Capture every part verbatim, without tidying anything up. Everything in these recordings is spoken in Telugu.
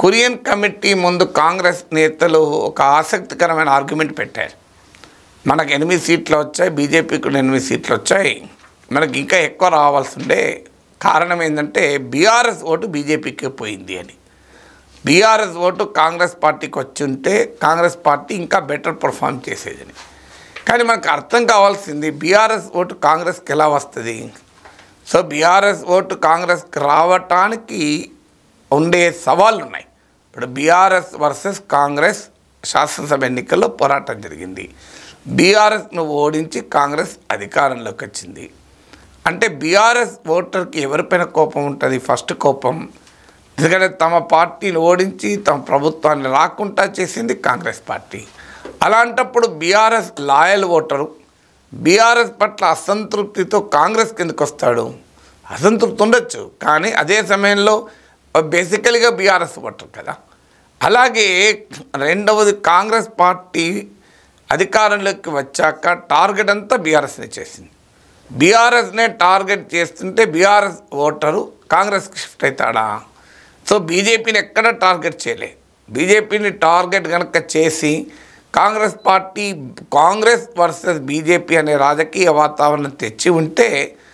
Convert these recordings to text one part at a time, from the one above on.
కురియన్ కమిటీ ముందు కాంగ్రెస్ నేతలు ఒక ఆసక్తికరమైన ఆర్గ్యుమెంట్ పెట్టారు. మనకు ఎనిమిది సీట్లు వచ్చాయి, బీజేపీకి ఎనిమిది సీట్లు వచ్చాయి, మనకి ఇంకా ఎక్కువ రావాల్సి ఉండే. కారణం ఏంటంటే బీఆర్ఎస్ ఓటు బీజేపీకి పోయింది అని. బీఆర్ఎస్ ఓటు కాంగ్రెస్ పార్టీకి వచ్చి ఉంటే కాంగ్రెస్ పార్టీ ఇంకా బెటర్ పర్ఫామ్ చేసేదని. కానీ మనకు అర్థం కావాల్సింది బీఆర్ఎస్ ఓటు కాంగ్రెస్కి ఎలా వస్తుంది. సో బీఆర్ఎస్ ఓటు కాంగ్రెస్కి రావటానికి ఉండే సవాళ్ళు ఉన్నాయి. ఇప్పుడు బీఆర్ఎస్ వర్సెస్ కాంగ్రెస్ శాసనసభ ఎన్నికల్లో పోరాటం జరిగింది. బీఆర్ఎస్ను ఓడించి కాంగ్రెస్ అధికారంలోకి వచ్చింది. అంటే బీఆర్ఎస్ ఓటర్కి ఎవరిపైన కోపం ఉంటుంది? ఫస్ట్ కోపం, ఎందుకంటే తమ పార్టీని ఓడించి తమ ప్రభుత్వాన్ని రాకుండా చేసింది కాంగ్రెస్ పార్టీ. అలాంటప్పుడు బీఆర్ఎస్ లాయల్ ఓటరు బీఆర్ఎస్ పట్ల అసంతృప్తితో కాంగ్రెస్ కిందకు వస్తాడు. అసంతృప్తి ఉండొచ్చు, కానీ అదే సమయంలో బేసికల్గా బీఆర్ఎస్ ఓటర్ కదా. అలాగే రెండవది, కాంగ్రెస్ పార్టీ అధికారంలోకి వచ్చాక టార్గెట్ అంతా బీఆర్ఎస్ని చేసింది. బీఆర్ఎస్నే టార్గెట్ చేస్తుంటే బీఆర్ఎస్ ఓటరు కాంగ్రెస్కి షిఫ్ట్ అవుతాడా? సో బీజేపీని ఎక్కడ టార్గెట్ చేయలే. బీజేపీని టార్గెట్ కనుక చేసి కాంగ్రెస్ పార్టీ కాంగ్రెస్ వర్సెస్ బీజేపీ అనే రాజకీయ వాతావరణం తెచ్చి ఉంటే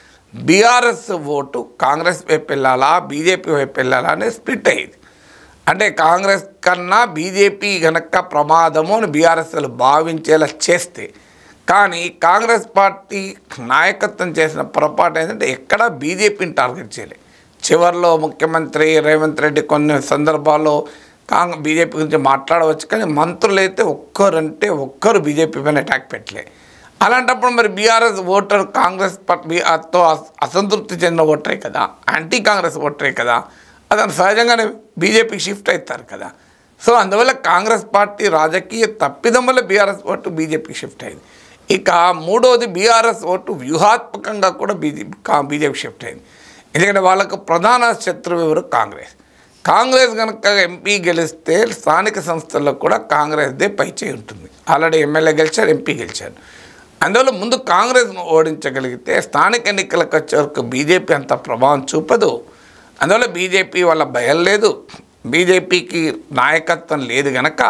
బీఆర్ఎస్ ఓటు కాంగ్రెస్ వైపు వెళ్ళాలా బీజేపీ వైపు వెళ్ళాలా అనేది స్ప్లిట్ అయ్యేది. అంటే కాంగ్రెస్ కన్నా బీజేపీ కనుక ప్రమాదము అని బీఆర్ఎస్లు భావించేలా చేస్తే, కానీ కాంగ్రెస్ పార్టీ నాయకత్వం చేసిన పొరపాటు ఏంటంటే ఎక్కడా బీజేపీని టార్గెట్ చేయలేదు. చివరిలో ముఖ్యమంత్రి రేవంత్ రెడ్డి కొన్ని సందర్భాల్లో కాంగ్రెస్ బీజేపీ గురించి మాట్లాడవచ్చు, కానీ మంత్రులు అయితే ఒక్కరంటే ఒక్కరు బీజేపీ పైన అటాక్ పెట్టలే. అలాంటప్పుడు మరి బీఆర్ఎస్ ఓటర్ కాంగ్రెస్ పార్టీతో అసంతృప్తి చెందిన ఓటరే కదా, యాంటీ కాంగ్రెస్ ఓటరే కదా, అతను సహజంగానే బీజేపీకి షిఫ్ట్ అవుతారు కదా. సో అందువల్ల కాంగ్రెస్ పార్టీ రాజకీయ తప్పిదం వల్ల బీఆర్ఎస్ ఓటు బీజేపీకి షిఫ్ట్ అయింది. ఇక మూడవది, బీఆర్ఎస్ ఓటు వ్యూహాత్మకంగా కూడా బీజేపీ బీజేపీ షిఫ్ట్ అయింది. ఎందుకంటే వాళ్ళకు ప్రధాన శత్రువు ఎవరు? కాంగ్రెస్. కాంగ్రెస్ కనుక ఎంపీ గెలిస్తే స్థానిక సంస్థల్లో కూడా కాంగ్రెస్దే పైచేయి ఉంటుంది. ఆల్రెడీ ఎమ్మెల్యే గెలిచారు, ఎంపీ గెలిచారు. అందువల్ల ముందు కాంగ్రెస్ను ఓడించగలిగితే స్థానిక ఎన్నికలకు వచ్చే వరకు బీజేపీ అంత ప్రభావం చూపదు. అందువల్ల బీజేపీ వాళ్ళ భయం లేదు, బీజేపీకి నాయకత్వం లేదు కనుక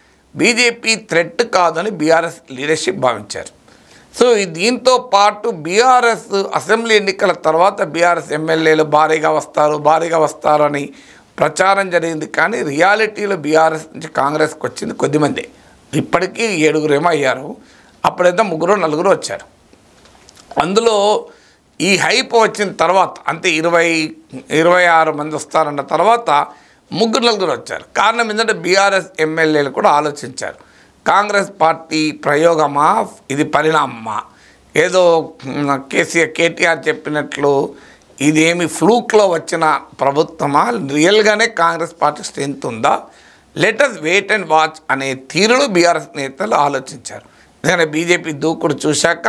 బీజేపీ థ్రెట్ కాదని బీఆర్ఎస్ లీడర్షిప్ భావించారు. సో దీంతో పాటు బీఆర్ఎస్ అసెంబ్లీ ఎన్నికల తర్వాత బీఆర్ఎస్ ఎమ్మెల్యేలు భారీగా వస్తారు భారీగా వస్తారు అని ప్రచారం జరిగింది. కానీ రియాలిటీలో బీఆర్ఎస్ నుంచి కాంగ్రెస్కి వచ్చింది కొద్దిమంది. ఇప్పటికీ ఏడుగురేమో అయ్యారు, అప్పుడైతే ముగ్గురు నలుగురు వచ్చారు. అందులో ఈ హైప్ వచ్చిన తర్వాత అంటే ఇరవై ఇరవై ఆరు మంది వస్తారన్న తర్వాత ముగ్గురు నలుగురు వచ్చారు. కారణం ఏంటంటే బీఆర్ఎస్ ఎమ్మెల్యేలు కూడా ఆలోచించారు, కాంగ్రెస్ పార్టీ ప్రయోగమా ఇది పరిణామమా, ఏదో కేసీఆర్ కేటీఆర్ చెప్పినట్లు ఇదేమి ఫ్లూక్లో వచ్చిన ప్రభుత్వమా, రియల్గానే కాంగ్రెస్ పార్టీ స్ట్రెంత్ ఉందా, లెటస్ వెయిట్ అండ్ వాచ్ అనే తీరులో బీఆర్ఎస్ నేతలు ఆలోచించారు. ఎందుకంటే బీజేపీ దూకుడు చూశాక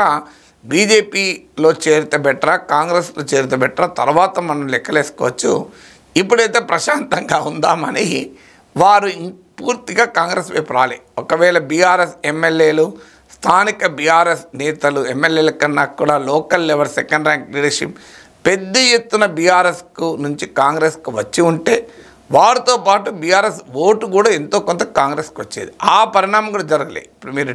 బీజేపీలో చేరితే బెటరా కాంగ్రెస్లో చేరితే బెటరా తర్వాత మనం లెక్కలేసుకోవచ్చు, ఇప్పుడైతే ప్రశాంతంగా ఉందామని వారు పూర్తిగా కాంగ్రెస్ వైపు రాలే. ఒకవేళ బీఆర్ఎస్ ఎమ్మెల్యేలు స్థానిక బీఆర్ఎస్ నేతలు ఎమ్మెల్యేల కన్నా కూడా local level second rank leadership పెద్ద ఎత్తున బీఆర్ఎస్కు నుంచి కాంగ్రెస్కు వచ్చి ఉంటే వారితో పాటు బీఆర్ఎస్ ఓటు కూడా ఎంతో కొంత కాంగ్రెస్కి వచ్చేది. ఆ పరిణామం కూడా జరగలేదు. ఇప్పుడు మీరు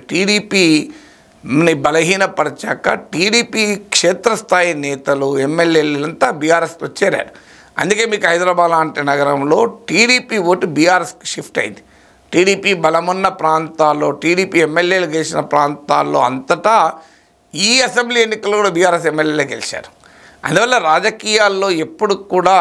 టీడీపీని బలహీనపరిచాక టీడీపీ క్షేత్రస్థాయి నేతలు ఎమ్మెల్యేలంతా బీఆర్ఎస్లో చేరారు. అందుకే మీకు హైదరాబాద్ లాంటి నగరంలో టీడీపీ ఓటు బీఆర్ఎస్కి షిఫ్ట్ అయింది. టీడీపీ బలమున్న ప్రాంతాల్లో టీడీపీ ఎమ్మెల్యేలు గెలిచిన ప్రాంతాల్లో అంతటా ఈ అసెంబ్లీ ఎన్నికల్లో కూడా బీఆర్ఎస్ ఎమ్మెల్యేలే గెలిచారు. అందువల్ల రాజకీయాల్లో ఎప్పుడు కూడా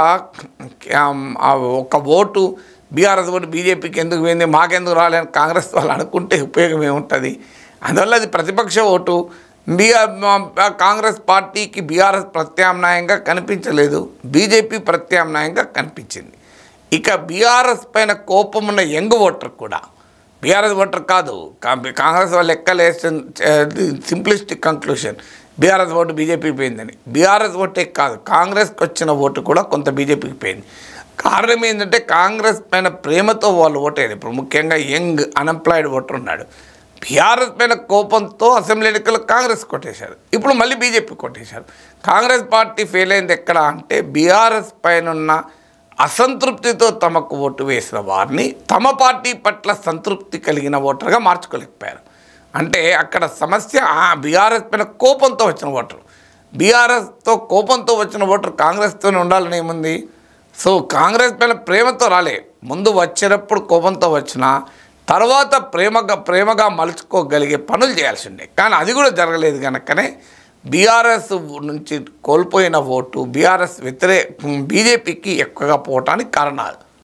ఒక ఓటు బీఆర్ఎస్ ఓటు బీజేపీకి ఎందుకు పోయింది మాకెందుకు రాలేని కాంగ్రెస్ వాళ్ళు అనుకుంటే ఉపయోగం ఏముంటుంది. అందువల్ల అది ప్రతిపక్ష ఓటు. బీఆర్ కాంగ్రెస్ పార్టీకి బీఆర్ఎస్ ప్రత్యామ్నాయంగా కనిపించలేదు, బీజేపీ ప్రత్యామ్నాయంగా కనిపించింది. ఇక బీఆర్ఎస్ పైన కోపం ఉన్న యంగ్ ఓటర్ కూడా బీఆర్ఎస్ ఓటర్ కాదు, కాంగ్రెస్ వాళ్ళు లెక్కలేసి సింప్లిస్టిక్ కంక్లూషన్ బీఆర్ఎస్ ఓటు బీజేపీకి పోయిందని. బీఆర్ఎస్ ఓటే కాదు, కాంగ్రెస్కి వచ్చిన ఓటు కూడా కొంత బీజేపీకి పోయింది. కారణం ఏంటంటే కాంగ్రెస్ పైన ప్రేమతో వాళ్ళు ఓటేది. ఇప్పుడు ముఖ్యంగా యంగ్ అన్ఎంప్లాయిడ్ ఓటర్ ఉన్నాడు, బీఆర్ఎస్ పైన కోపంతో అసెంబ్లీ ఎన్నికల్లో కాంగ్రెస్ కొట్టేశారు, ఇప్పుడు మళ్ళీ బీజేపీ కొట్టేశారు. కాంగ్రెస్ పార్టీ ఫెయిల్ అయింది ఎక్కడ అంటే బీఆర్ఎస్ పైన ఉన్న అసంతృప్తితో తమకు ఓటు వేసిన వారిని తమ పార్టీ పట్ల సంతృప్తి కలిగిన ఓటర్గా మార్చుకోలేకపోయారు. అంటే అక్కడ సమస్య బీఆర్ఎస్ పైన కోపంతో వచ్చిన ఓటరు. బీఆర్ఎస్తో కోపంతో వచ్చిన ఓటర్ కాంగ్రెస్తోనే ఉండాలని ఏముంది? సో కాంగ్రెస్ పైన ప్రేమతో రాలే, ముందు వచ్చేటప్పుడు కోపంతో వచ్చిన తర్వాత ప్రేమగా ప్రేమగా మలుచుకోగలిగే పనులు చేయాల్సి ఉండే. కానీ అది కూడా జరగలేదు కనుకనే బీఆర్ఎస్ నుంచి కోల్పోయిన ఓటు బీఆర్ఎస్ వ్యతిరేక బీజేపీకి ఎక్కువగా పోవటానికి కారణాలు.